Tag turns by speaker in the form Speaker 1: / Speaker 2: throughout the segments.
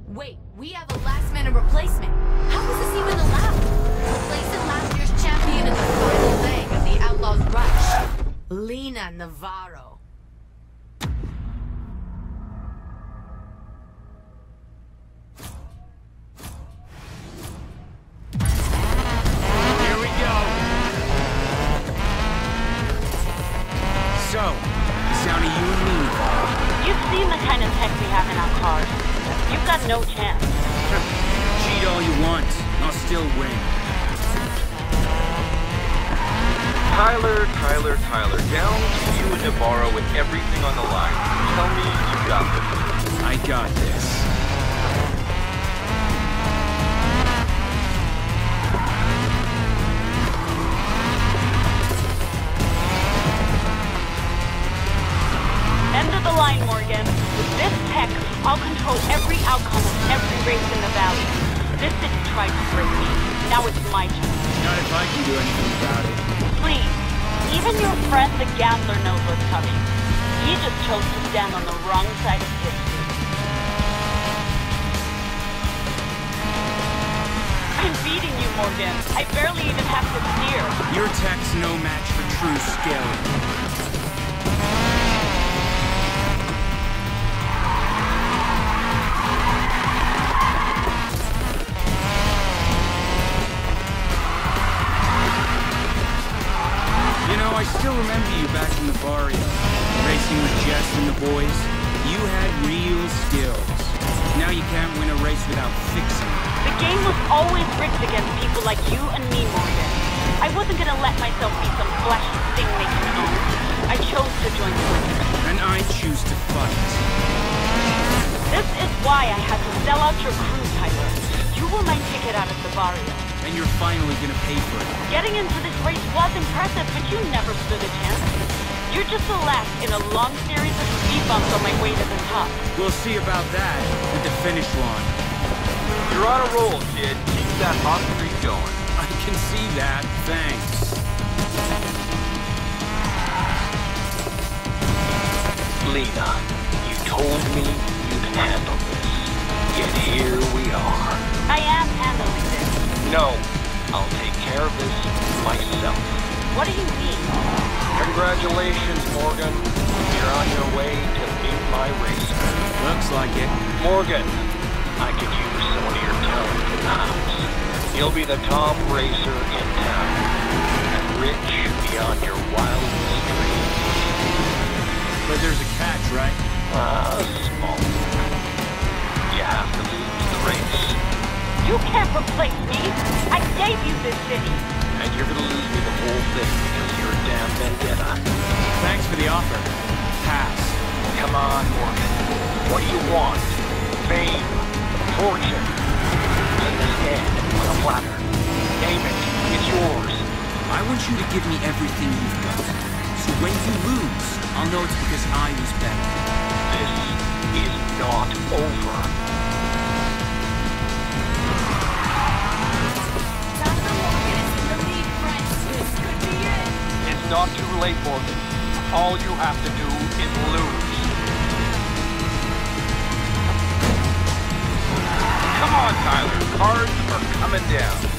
Speaker 1: Wait, we have a last-minute replacement. How is this even allowed? Replacing last year's champion in the final leg of the Outlaws Rush, Lina Navarro.
Speaker 2: Here we go. So, it's down to you and me, Navarro.
Speaker 3: You've seen the kind of tech we have in our cars. You've got no chance.
Speaker 2: Cheat all you want, and I'll still win.
Speaker 4: Tyler, down to you and Navarro with everything on the line. Tell me you got this.
Speaker 2: I got this.
Speaker 3: End of the line, Morgan. With this tech, I'll control every outcome of every race in the valley. This city tried to break me. Now it's my turn.
Speaker 2: Not if I can do anything about it.
Speaker 3: Please. Even your friend the gambler knows what's coming. He just chose to stand on the wrong side of history. I'm beating you, Morgan. I barely even have to steer.
Speaker 2: Your tech's no match for true skill. I still remember you back in the barrio, racing with Jess and the boys. You had real skills. Now you can't win a race without fixing it.
Speaker 3: The game was always rigged against people like you and me, Morgan. I wasn't gonna let myself be some flashy thing making own. I chose to join forces.
Speaker 2: And I choose to fight.
Speaker 3: This is why I had to sell out your crew, Tyler. You were my ticket out of the barrio.
Speaker 2: And you're finally gonna pay for it.
Speaker 3: Getting into this race was impressive, but you never stood a chance. You're just the last in a long series of speed bumps on my way to the top.
Speaker 2: We'll see about that at the finish line.
Speaker 4: You're on a roll, kid. Keep that hot streak going.
Speaker 2: I can see that. Thanks.
Speaker 4: Lina, you told me you'd handle this. Yet here we are.
Speaker 3: I am handling this.
Speaker 4: No, I'll take care of this myself.
Speaker 3: What do you mean?
Speaker 4: Congratulations, Morgan. You're on your way to meet my racer.
Speaker 2: Looks like it.
Speaker 4: Morgan, I could use some of your talent in the house. You'll be the top racer in town, and rich beyond your wildest dreams.
Speaker 2: But there's a catch, right?
Speaker 4: Small. You have to lose the race.
Speaker 3: You can't replace me. I gave you this city.
Speaker 4: And you're gonna lose me the whole thing because you're a damn vendetta.
Speaker 2: Thanks for the offer. Pass.
Speaker 4: Come on, Morgan. What do you want? Fame? Fortune? Lay this head on a platter. Name it. It's yours.
Speaker 2: I want you to give me everything you've got. So when you lose, I'll know it's because I was better.
Speaker 4: This is not over. It's not too late, Morgan. All you have to do is lose. Come on, Tyler. Cards are coming down.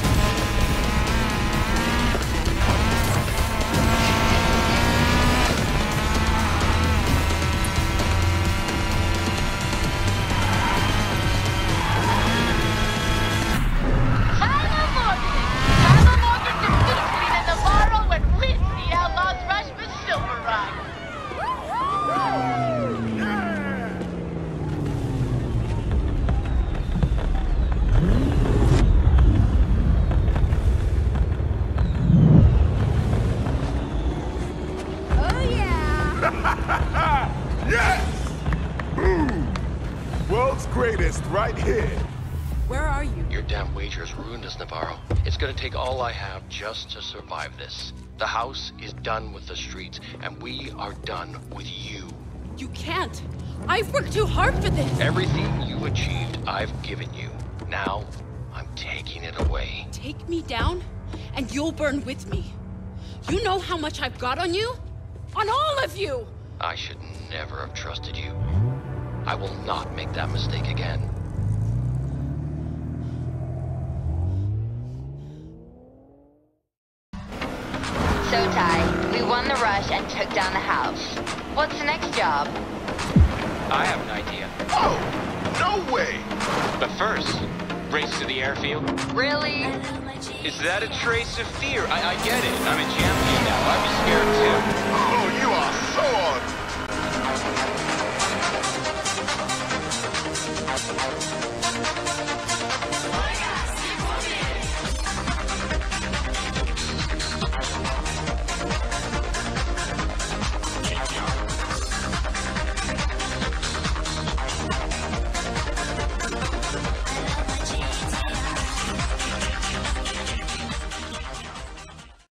Speaker 5: Right here.
Speaker 1: Where are you?
Speaker 6: Your damn wagers ruined us, Navarro. It's gonna take all I have just to survive this. The house is done with the streets, and we are done with you.
Speaker 1: You can't. I've worked too hard for this.
Speaker 6: Everything you achieved, I've given you. Now, I'm taking it away.
Speaker 1: Take me down, and you'll burn with me. You know how much I've got on you? On all of you!
Speaker 6: I should never have trusted you. I will not make that mistake again.
Speaker 7: smashed and took down the house. What's the next job?
Speaker 6: I have an idea.
Speaker 5: Oh, no way!
Speaker 6: But first, race to the airfield.
Speaker 7: Really?
Speaker 6: Is that a trace of fear? I get it. I'm a champion now. I'd be scared too.
Speaker 5: Oh, you are so